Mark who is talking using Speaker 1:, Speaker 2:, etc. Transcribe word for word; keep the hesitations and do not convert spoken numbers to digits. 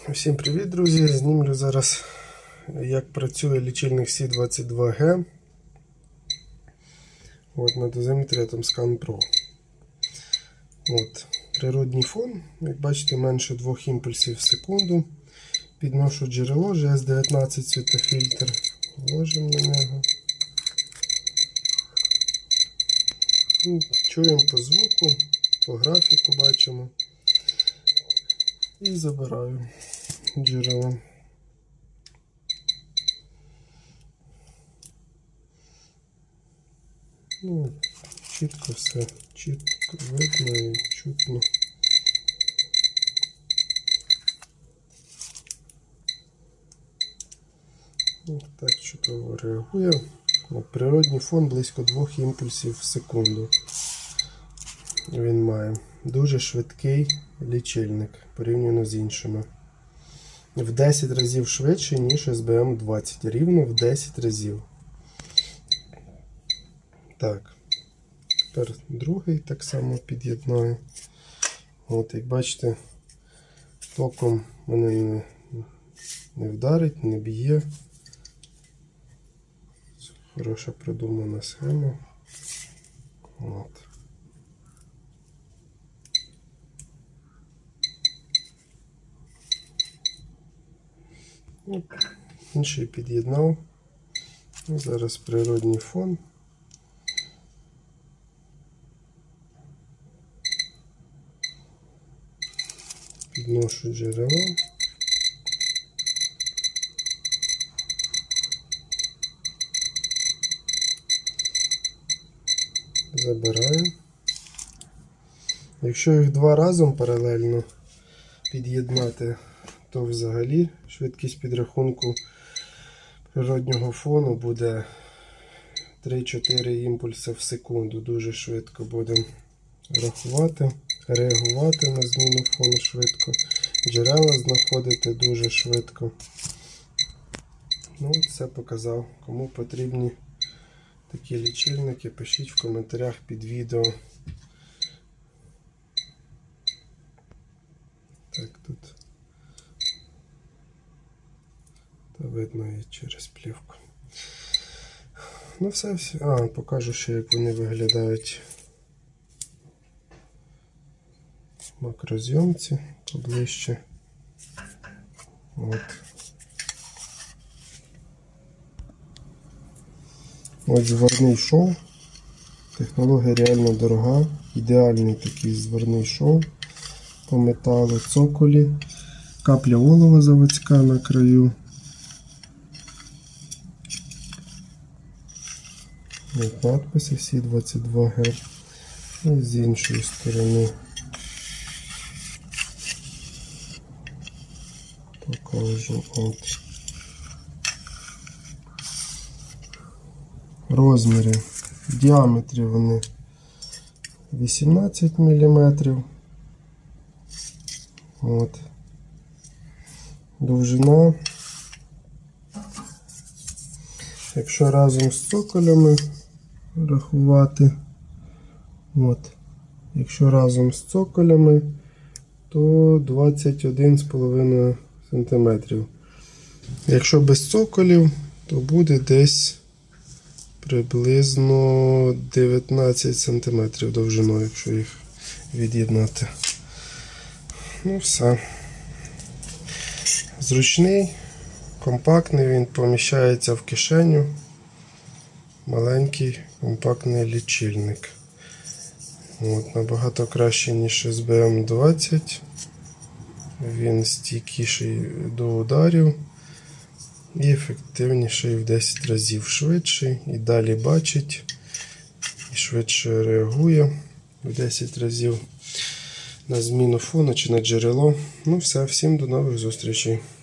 Speaker 1: Всім привіт, друзі! Знімлю зараз, як працює лічильник Сі двадцять два Г От, на дозиметрі Atomscan Pro. От, природній фон, як бачите, менше двох імпульсів в секунду. Підношу джерело, Ж С дев'ятнадцять світофільтр, вложимо на нього. Чуємо по звуку, по графіку бачимо. І забираю джерело. Ну, чітко все, чітко видно і чутно. Ось так чудово реагує. От, природній фон близько двох імпульсів в секунду. Він має дуже швидкий лічильник порівняно з іншими. В десять разів швидше, ніж Ес Бі Ем двадцять. Рівно в десять разів. Так. Тепер другий так само під'єднаю. От, як бачите, током мене не, не вдарить, не б'є. Хороша продумана схема. От. Інший під'єднав. Зараз природній фон. Підношу джерело. Забираю. Якщо їх два разом паралельно під'єднати, то взагалі швидкість підрахунку природнього фону буде три-чотири імпульси в секунду. Дуже швидко будемо рахувати, реагувати на зміну фону швидко. Джерела знаходити дуже швидко. Ну, це показав. Кому потрібні такі лічильники, пишіть в коментарях під відео. Так, тут та видно і через плівку. Ну все, все. А, покажу ще, як вони виглядають в макрозйомці поближче. От. Ось зварний шов. Технологія реально дорога. Ідеальний такий зварний шов по металу, цоколі. Капля олова заводська на краю. Ось надписи Сі двадцять два Г. І з іншої сторони покажу. От. Розміри. В діаметрі вони вісімнадцять міліметрів. От. Довжина. Якщо разом з цоколями рахувати, от, якщо разом з цоколями, то двадцять один з половиною сантиметрів. Якщо без цоколів, то буде десь приблизно дев'ятнадцять сантиметрів довжиною, якщо їх від'єднати. Ну все. Зручний, компактний, він поміщається в кишеню. Маленький компактний лічильник. От, набагато краще, ніж Ес Бі Ем двадцять. Він стійкіший до ударів і ефективніший в десять разів, швидший, і далі бачить, і швидше реагує в десять разів на зміну фону чи на джерело. Ну все, всім до нових зустрічей.